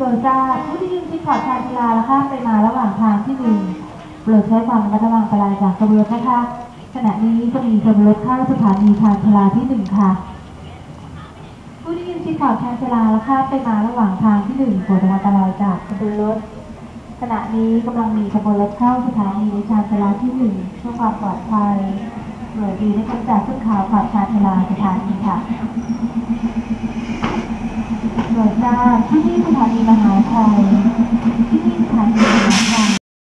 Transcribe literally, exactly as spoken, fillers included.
ดทราบผู้ที่ยืนชิดขอบชานชาลาและข้ามไปมาระหว่างทางที่หนึ่งโปรดใช้ความระมัดระวังอันตรายจากขบวนรถนะคะขณะนี้จะมีขบวนรถเข้าสถานีชานชาลาที่หนึ่งค่ะผู้ที่ยืนชิดขอบชานชาลาและข้ามไปมาระหว่างทางที่หนึ่งโปรดระวังอันตรายจากขบวนรถขณะนี้กำลังมีขบวนรถเข้าสถานีชานชาลาที่หนึ่งเพื่อความปลอดภัยโปรดดีในการจัดขึ้นข่าวขอบชานชาลาสถานีค่ะโปรดทราบที่นี่สถานีมหาชัยที่นี่สถานีมหาชัย